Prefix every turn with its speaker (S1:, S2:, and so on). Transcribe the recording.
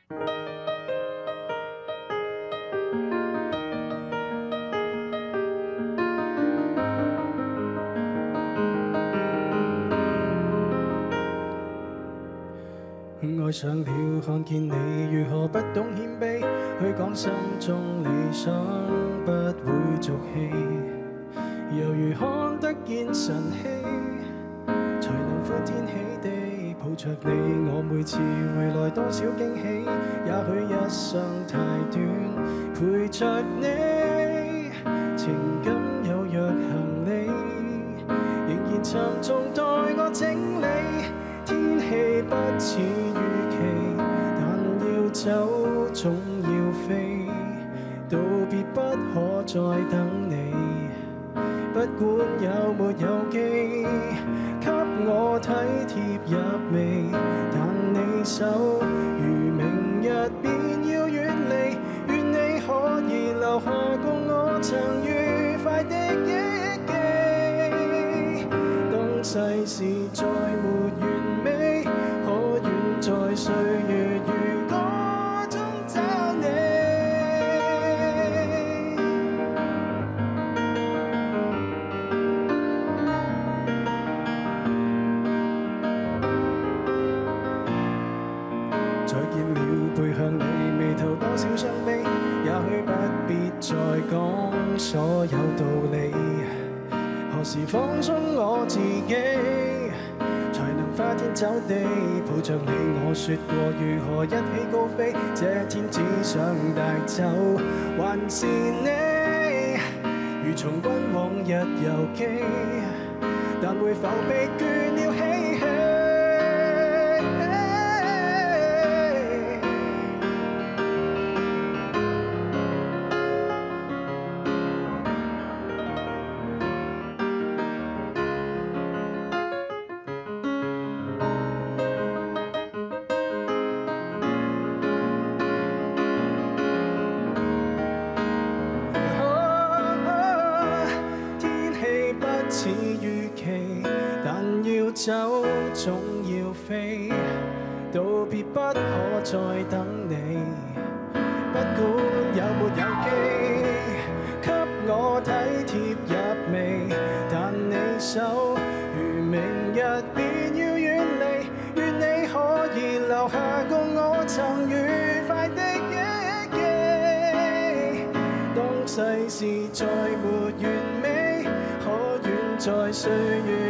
S1: 愛上了，看見你如何不懂謙卑，去講心中理想，不會俗氣，猶如看得見晨曦，才能歡天喜地抱着你。我每次回來多少驚喜，也許一生太短，陪着你，情感有若行李，仍然沉重待我整理。天氣不似預期，但要走總要飛，道別不可再等你。不管有沒有機，給我體貼入微，但你手如明日便要遠離，願你可以留下共我曾愉快的憶記。當世事再沒完美，可願在歲月如歌中找你？再見了，背向你，眉頭多少傷悲，也許不必再講所有道理。何時放鬆我自己，才能花天酒地抱着你？我說過如何一起高飛，這天只想帶走還是你，如從軍往日遊記，但會否疲倦了嬉戲？似預期，但要走總要飛，道別不可再等你。不管有沒有機，給我體貼入微，但你手如明日便要遠離，願你可以留下共我曾愉快的憶記。當世事再沒完美，可願在歲月